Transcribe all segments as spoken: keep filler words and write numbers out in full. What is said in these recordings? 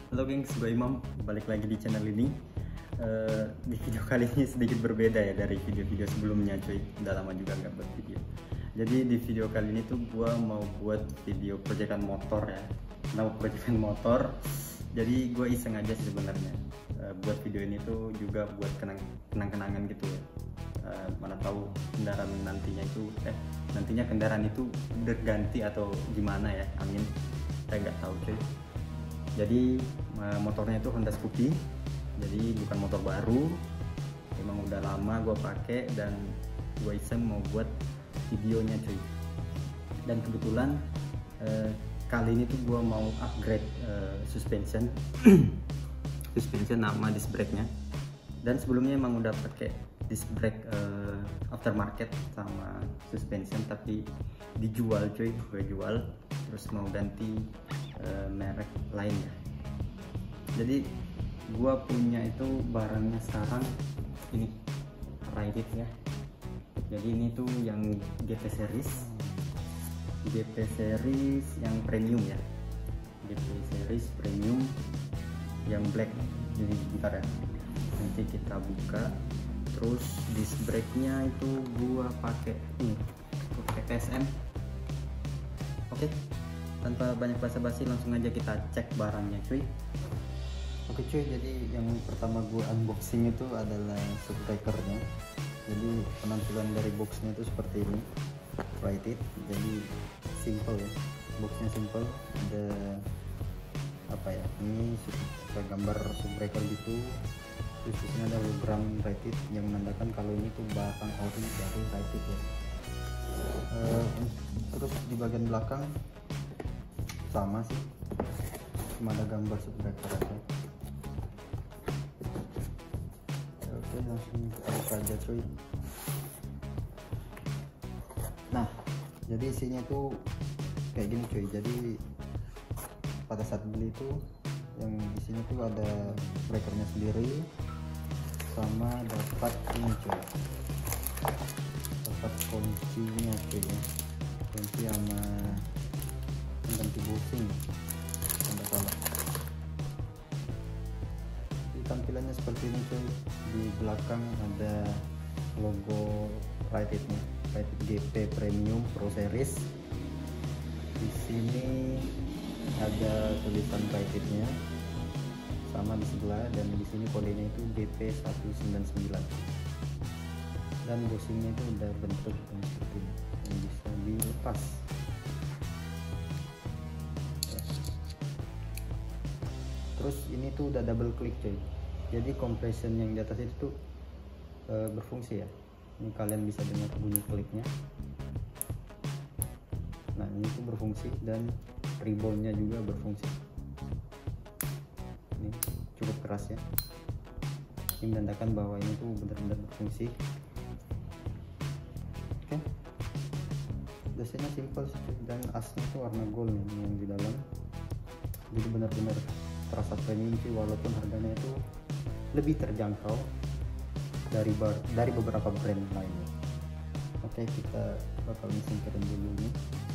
Halo gengs, gue Imam, balik lagi di channel ini. Uh, di video kali ini sedikit berbeda ya dari video-video sebelumnya cuy. Udah lama juga nggak buat video. Jadi di video kali ini tuh gue mau buat video proyekan motor ya. Nama proyekan motor. Jadi gue iseng aja sih sebenarnya. Uh, buat video ini tuh juga buat kenang kenang-kenangan gitu ya. Uh, mana tahu kendaraan nantinya itu eh nantinya kendaraan itu berganti atau gimana ya, amin. Saya nggak tahu cuy. Jadi motornya itu Honda Scoopy, jadi bukan motor baru, emang udah lama gue pakai dan gue iseng mau buat videonya cuy. Dan kebetulan eh, kali ini tuh gue mau upgrade eh, suspension, suspension nama disc brake-nya. Dan sebelumnya emang udah pakai disc brake eh, aftermarket sama suspension, tapi dijual cuy, gue jual. Terus mau ganti uh, merek lain ya. Jadi gua punya itu barangnya sekarang ini Ride It ya. Jadi ini tuh yang G P series, G P series yang premium ya, G P series premium yang black. Jadi bentar ya, nanti kita buka. Terus disc brake-nya itu gua pakai ini, pakai P S M. Oke, tanpa banyak basa-basi langsung aja kita cek barangnya cuy. Oke cuy, jadi yang pertama gue unboxing itu adalah shockbreakernya. Jadi penampilan dari boxnya itu seperti ini, Ride It. Jadi simple ya, boxnya simple. Ada apa ya, ini kayak gambar shockbreaker gitu. Terus di sini ada hologram Ride It yang menandakan kalau ini tuh belakang ori dari Ride It ya. Uh, terus di bagian belakang sama sih, cuma ada gambar shockbreaker aja. Oke, langsung kita buka aja cuy. Nah, jadi isinya tuh kayak gini cuy. Jadi pada saat beli itu yang isinya tuh ada breakernya sendiri, sama dapat ini cuy, dapat kuncinya cuy ya, kunci sama ganti bushing tanda salah. Di tampilannya seperti ini cuy. Di belakang ada logo Ride It nya, Ride It G P Premium Pro Series. Di sini ada tulisan Ride It nya sama di sebelah, dan di sini kodenya itu G P seratus sembilan puluh sembilan. Dan bushingnya itu udah bentuk seperti ini yang bisa dilepas. Terus ini tuh udah double click cuy. Jadi compression yang di atas itu tuh e, berfungsi ya. Ini kalian bisa dengar bunyi kliknya. Nah ini tuh berfungsi, dan reboundnya juga berfungsi. Ini cukup keras ya. Ini menandakan bahwa ini tuh benar-benar berfungsi. Oke, dasarnya simple sih, dan asnya tuh warna gold nih yang di dalam. Jadi benar-benar terasa premium sih, walaupun harganya itu lebih terjangkau dari bar, dari beberapa brand lainnya. Oke, kita bakal singkirin dulu nih.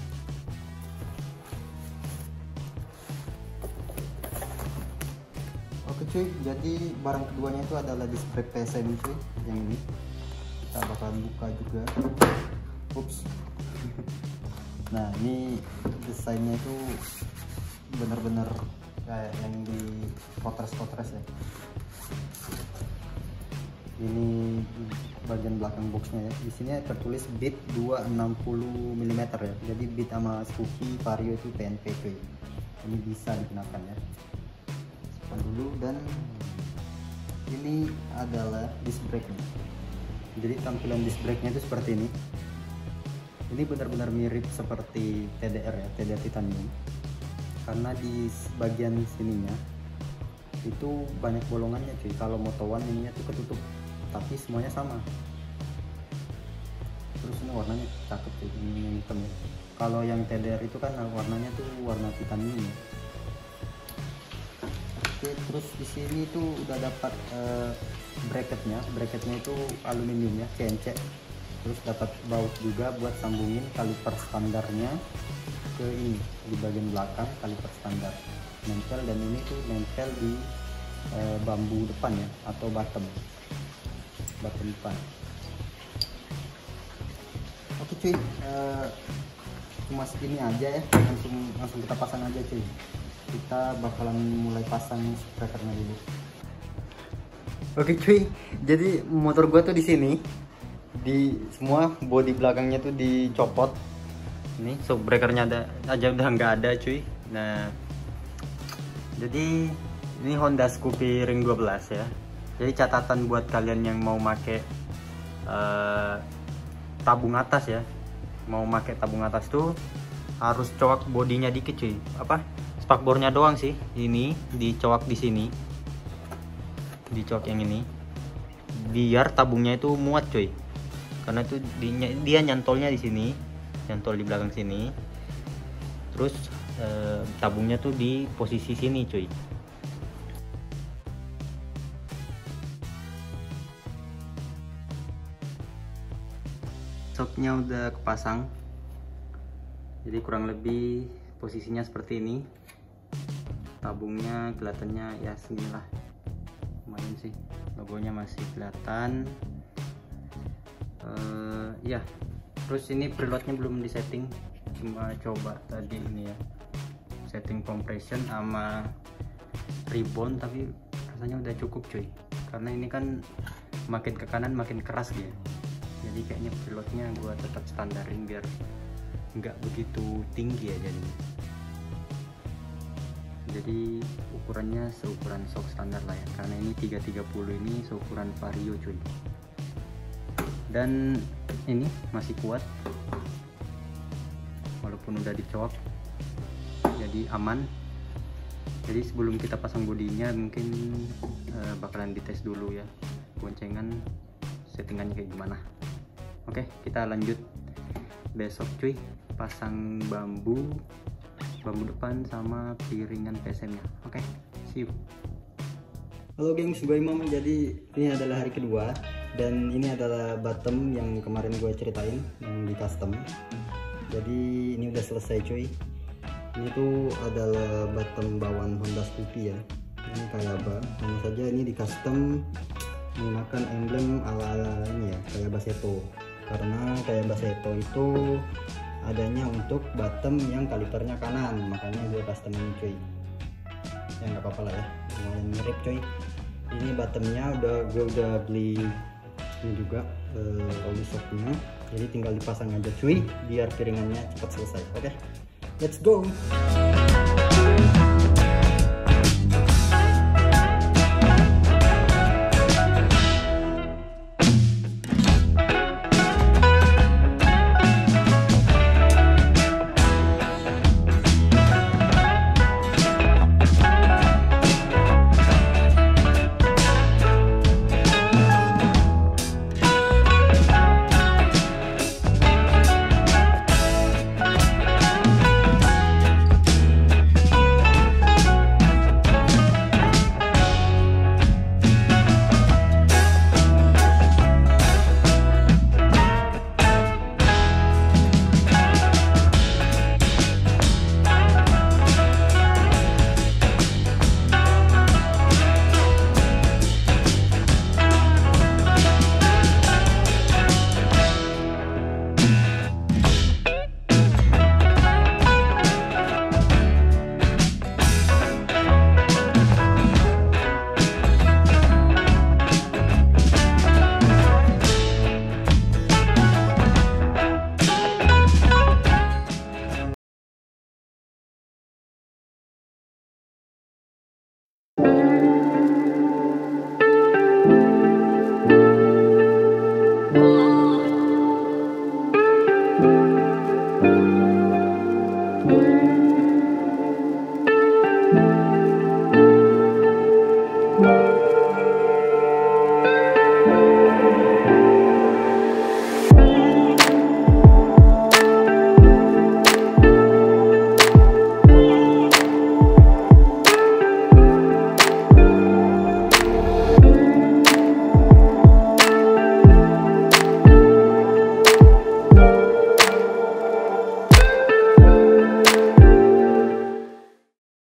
Oke cuy, jadi barang keduanya itu adalah disc brake P S M cuy, yang ini kita bakal buka juga. Ups. Nah ini desainnya itu benar-benar kayak yang di potres-potres ya. Ini bagian belakang boxnya ya. Di sini tertulis bit dua ratus enam puluh milimeter ya. Jadi bit sama Scoopy Vario itu P N P cuy. Ini bisa digunakan ya. Simpan dulu. Dan ini adalah disc brake-nya. Jadi tampilan disc brake-nya itu seperti ini. Ini benar-benar mirip seperti T D R ya, T D R titanium. Karena di bagian sininya itu banyak bolongannya cuy. Kalau motowan ininya tuh ketutup, tapi semuanya sama. Terus ini warnanya cakep cuy, ini hitam ya. Kalau yang T D R itu kan warnanya tuh warna titanium ya. Oke, terus di sini tuh udah dapat uh, bracketnya, bracketnya itu aluminium ya, C N C. Terus dapat baut juga buat sambungin kaliper standarnya ke ini di bagian belakang, kaliper standar. nempel, dan ini tuh nempel di uh, bambu depan ya, atau bottom bottom depan. Oke cuy, uh, cuma segini aja ya, langsung langsung kita pasang aja cuy. Kita bakalan mulai pasang breakernya dulu. Oke cuy, jadi motor gua tuh di sini, di semua bodi belakangnya tuh dicopot. Ini shock breakernya ada aja udah nggak ada cuy. Nah, jadi ini Honda Scoopy Ring dua belas ya. Jadi catatan buat kalian yang mau make uh, tabung atas ya, mau make tabung atas tuh harus coak bodinya dikit cuy. Apa? Spakbornya doang sih. Ini dicoak di sini, dicoak yang ini, biar tabungnya itu muat cuy. Karena itu dia, dia nyantolnya di sini, nyantol di belakang sini. Terus eh, tabungnya tuh di posisi sini cuy. Shocknya udah kepasang, jadi kurang lebih posisinya seperti ini. Tabungnya kelihatannya ya seginilah, lumayan sih, logonya masih kelihatan. Uh, ya, terus ini preloadnya belum disetting, cuma coba tadi ini ya, setting compression sama rebound, tapi rasanya udah cukup cuy, karena ini kan makin ke kanan makin keras dia. Jadi kayaknya preloadnya gua tetap standarin biar nggak begitu tinggi ya jadinya. Jadi ukurannya seukuran shock standar lah ya, karena ini tiga tiga puluh, ini seukuran vario cuy. Dan ini masih kuat walaupun udah dicoak, jadi aman. Jadi sebelum kita pasang bodinya mungkin uh, bakalan dites dulu ya goncengan settingannya kayak gimana. Oke, kita lanjut besok cuy, pasang bambu bambu depan sama piringan P S M nya. Oke, see you. Halo gengs, gue Imam. Jadi ini adalah hari kedua, dan ini adalah bottom yang kemarin gue ceritain yang di custom. Jadi ini udah selesai cuy. Ini tuh adalah bottom bawaan Honda Scoopy ya. Ini kayak apa? Hanya saja ini di custom menggunakan emblem ala-ala ini ya, kayak Baseto. Karena kayak Baseto itu adanya untuk bottom yang kalipernya kanan, makanya gue custom ini cuy. Ya nggak apa-apa lah ya, lumayan mirip cuy. Ini bottomnya udah gue udah beli ini juga uh, oli shocknya, jadi tinggal dipasang aja cuy biar piringannya cepat selesai. Oke, okay? Let's go.